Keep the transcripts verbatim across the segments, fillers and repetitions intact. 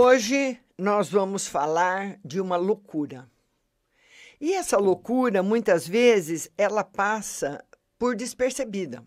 Hoje nós vamos falar de uma loucura. E essa loucura, muitas vezes, ela passa por despercebida.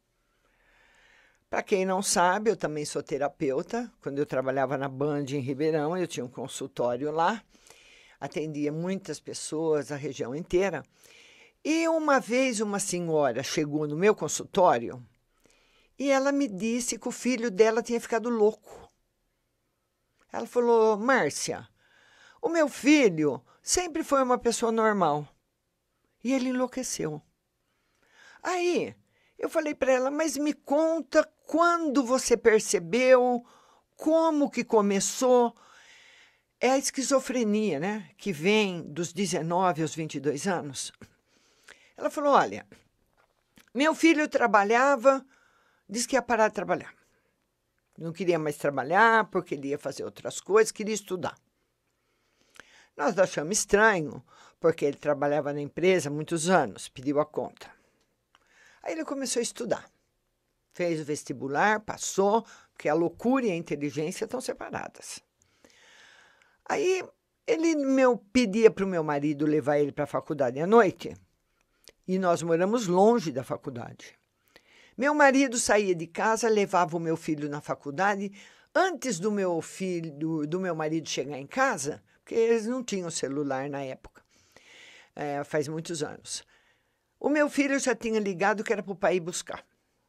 Para quem não sabe, eu também sou terapeuta. Quando eu trabalhava na Band em Ribeirão, eu tinha um consultório lá, atendia muitas pessoas, a região inteira. E uma vez uma senhora chegou no meu consultório e ela me disse que o filho dela tinha ficado louco. Ela falou: Márcia, o meu filho sempre foi uma pessoa normal e ele enlouqueceu. Aí eu falei para ela: mas me conta quando você percebeu, como que começou. É a esquizofrenia, né? Que vem dos dezenove aos vinte e dois anos. Ela falou: olha, meu filho trabalhava, disse que ia parar de trabalhar. Não queria mais trabalhar porque ele ia fazer outras coisas, queria estudar. Nós achamos estranho, porque ele trabalhava na empresa há muitos anos, pediu a conta. Aí ele começou a estudar. Fez o vestibular, passou, porque a loucura e a inteligência estão separadas. Aí ele meu, pedia para o meu marido levar ele para a faculdade à noite, e nós moramos longe da faculdade. Meu marido saía de casa, levava o meu filho na faculdade. Antes do meu filho, do, do meu marido chegar em casa, porque eles não tinham celular na época, é, faz muitos anos. O meu filho já tinha ligado que era para o pai ir buscar.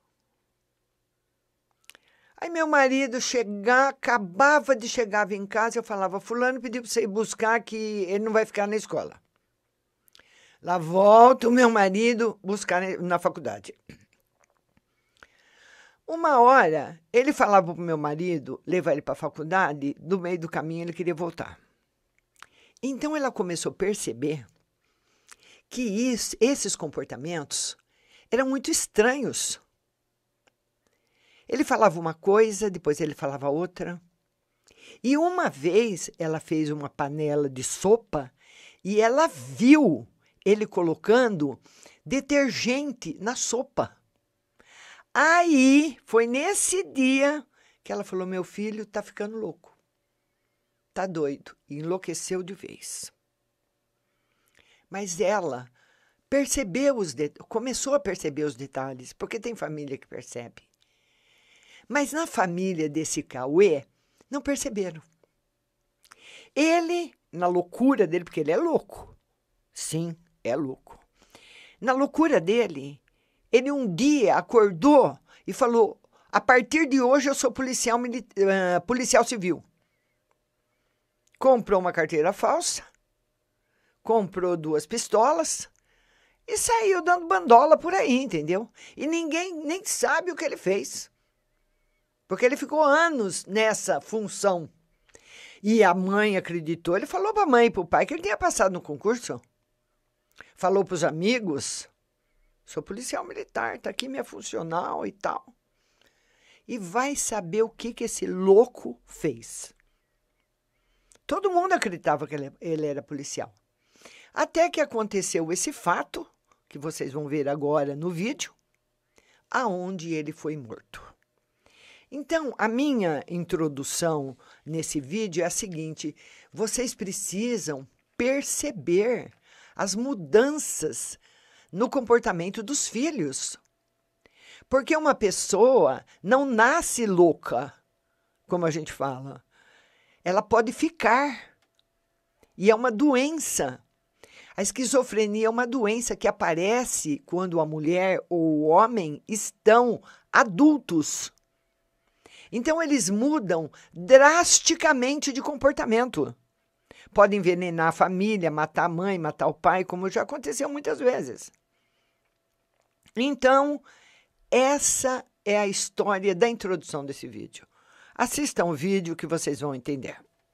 Aí meu marido chegar, acabava de chegar em casa, eu falava: fulano pediu para você ir buscar que ele não vai ficar na escola. Lá volta o meu marido buscar na faculdade. Uma hora, ele falava para o meu marido levar ele para a faculdade, do meio do caminho ele queria voltar. Então ela começou a perceber que isso, esses comportamentos eram muito estranhos. Ele falava uma coisa, depois ele falava outra. E uma vez ela fez uma panela de sopa e ela viu ele colocando detergente na sopa. Aí, foi nesse dia que ela falou: meu filho está ficando louco, está doido, e enlouqueceu de vez. Mas ela percebeu os det- começou a perceber os detalhes, porque tem família que percebe. Mas na família desse Cauê, não perceberam. Ele, na loucura dele, porque ele é louco, sim, é louco. Na loucura dele, ele um dia acordou e falou: a partir de hoje eu sou policial, uh, policial civil. Comprou uma carteira falsa, comprou duas pistolas e saiu dando bandola por aí, entendeu? E ninguém nem sabe o que ele fez, porque ele ficou anos nessa função. E a mãe acreditou, ele falou para a mãe e para o pai que ele tinha passado no concurso. Falou para os amigos: sou policial militar, está aqui minha funcional e tal. E vai saber o que, que esse louco fez. Todo mundo acreditava que ele, ele era policial. Até que aconteceu esse fato, que vocês vão ver agora no vídeo, aonde ele foi morto. Então, a minha introdução nesse vídeo é a seguinte: vocês precisam perceber as mudanças no comportamento dos filhos. Porque uma pessoa não nasce louca, como a gente fala. Ela pode ficar. E é uma doença. A esquizofrenia é uma doença que aparece quando a mulher ou o homem estão adultos. Então, eles mudam drasticamente de comportamento. Pode envenenar a família, matar a mãe, matar o pai, como já aconteceu muitas vezes. Então, essa é a história da introdução desse vídeo. Assistam o vídeo que vocês vão entender.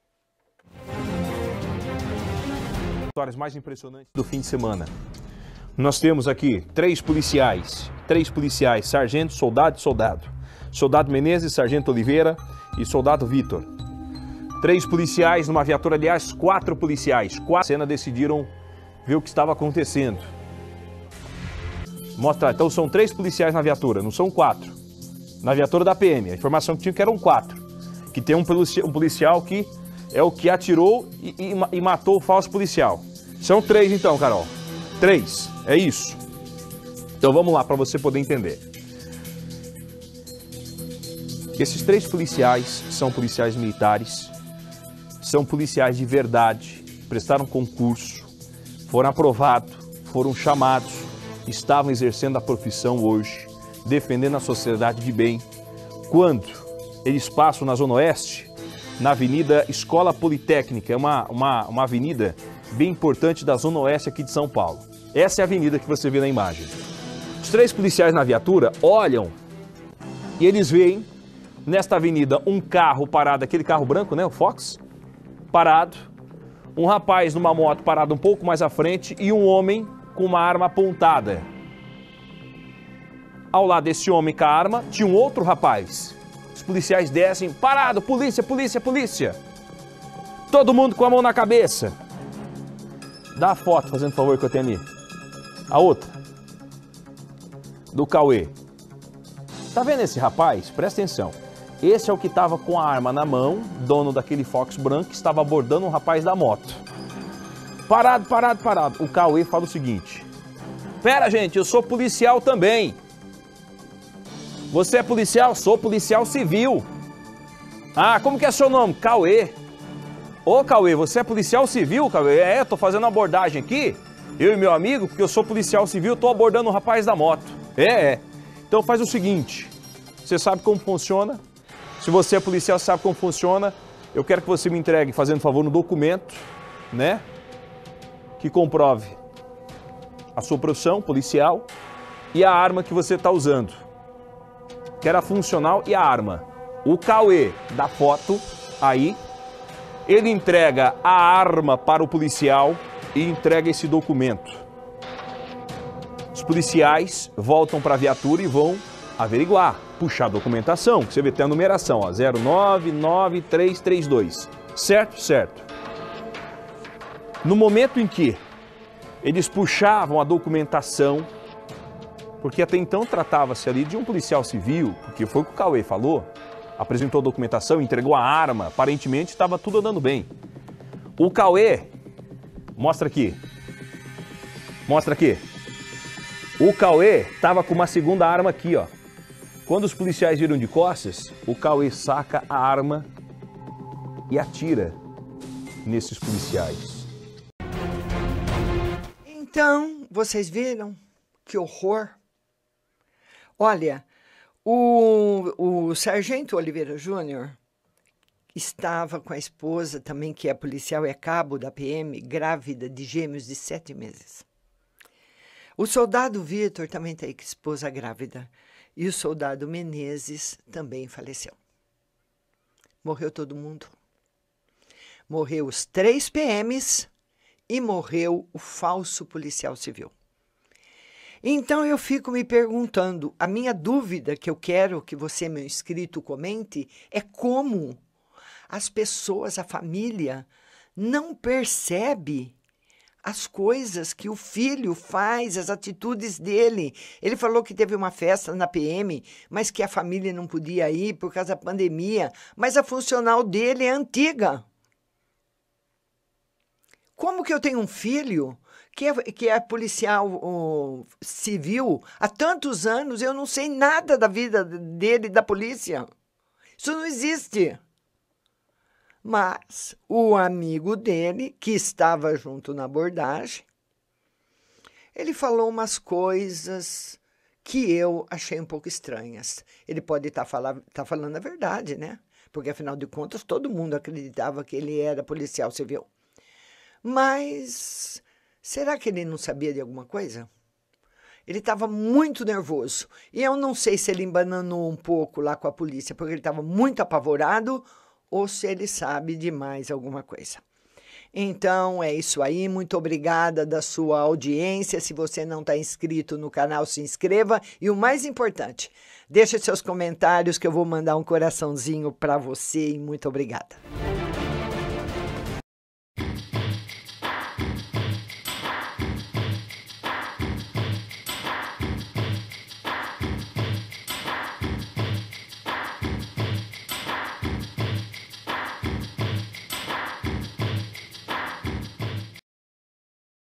Histórias mais impressionantes do fim de semana. Nós temos aqui três policiais, três policiais, sargento, soldado e soldado. Soldado Menezes, sargento Oliveira e soldado Vitor. Três policiais numa viatura, aliás, quatro policiais. Quatro cena decidiram ver o que estava acontecendo. Mostra, então são três policiais na viatura, não são quatro. Na viatura da P M, a informação que tinha que eram quatro. Que tem um policial, um policial que é o que atirou e, e, e matou o falso policial. São três então, Carol. Três, é isso. Então vamos lá para você poder entender. Esses três policiais são policiais militares, são policiais de verdade, prestaram concurso, foram aprovados, foram chamados, estavam exercendo a profissão hoje, defendendo a sociedade de bem. Quando eles passam na Zona Oeste, na Avenida Escola Politécnica, é uma, uma, uma avenida bem importante da Zona Oeste aqui de São Paulo. Essa é a avenida que você vê na imagem. Os três policiais na viatura olham e eles veem nesta avenida um carro parado, aquele carro branco, né, o Fox, parado, um rapaz numa moto parado um pouco mais à frente e um homem com uma arma apontada. Ao lado desse homem com a arma, tinha um outro rapaz. Os policiais descem, parado, polícia, polícia, polícia. Todo mundo com a mão na cabeça. Dá a foto, fazendo favor, que eu tenho ali. A outra. Do Cauê. Tá vendo esse rapaz? Presta atenção. Esse é o que estava com a arma na mão, dono daquele Fox branco, que estava abordando um rapaz da moto. Parado, parado, parado. O Cauê fala o seguinte. Pera, gente, eu sou policial também. Você é policial? Sou policial civil. Ah, como que é seu nome? Cauê. Ô, Cauê, você é policial civil, Cauê? É, tô fazendo uma abordagem aqui, eu e meu amigo, porque eu sou policial civil, tô abordando um rapaz da moto. É, é. Então faz o seguinte, você sabe como funciona? Se você é policial, sabe como funciona, eu quero que você me entregue, fazendo favor, no documento, né? Que comprove a sua profissão policial e a arma que você está usando. Quero a funcional e a arma. O Cauê da foto, aí, ele entrega a arma para o policial e entrega esse documento. Os policiais voltam para a viatura e vão averiguar, puxar a documentação, que você vê, tem a numeração, ó, zero nove nove três três dois. Certo? Certo. No momento em que eles puxavam a documentação, porque até então tratava-se ali de um policial civil, porque foi o que o Cauê falou, apresentou a documentação, entregou a arma, aparentemente estava tudo andando bem. O Cauê, mostra aqui, mostra aqui, o Cauê estava com uma segunda arma aqui, ó. Quando os policiais viram de costas, o Cauê saca a arma e atira nesses policiais. Então, vocês viram? Que horror! Olha, o, o Sargento Oliveira Júnior estava com a esposa também, que é policial, é cabo da P M, grávida de gêmeos de sete meses. O soldado Vitor também tem esposa grávida. E o soldado Menezes também faleceu. Morreu todo mundo. Morreu os três P Ms e morreu o falso policial civil. Então eu fico me perguntando, a minha dúvida que eu quero que você, meu inscrito, comente, é como as pessoas, a família, não percebe as coisas que o filho faz, as atitudes dele. Ele falou que teve uma festa na P M, mas que a família não podia ir por causa da pandemia, mas a funcional dele é antiga. Como que eu tenho um filho que é, que é policial uh, civil há tantos anos, eu não sei nada da vida dele, da polícia? Isso não existe. Mas o amigo dele, que estava junto na abordagem, ele falou umas coisas que eu achei um pouco estranhas. Ele pode estar falando, tá falando a verdade, né? Porque, afinal de contas, todo mundo acreditava que ele era policial civil. Mas será que ele não sabia de alguma coisa? Ele estava muito nervoso. E eu não sei se ele embananou um pouco lá com a polícia, porque ele estava muito apavorado, ou se ele sabe de mais alguma coisa. Então, é isso aí. Muito obrigada da sua audiência. Se você não está inscrito no canal, se inscreva. E o mais importante, deixe seus comentários que eu vou mandar um coraçãozinho para você. E muito obrigada.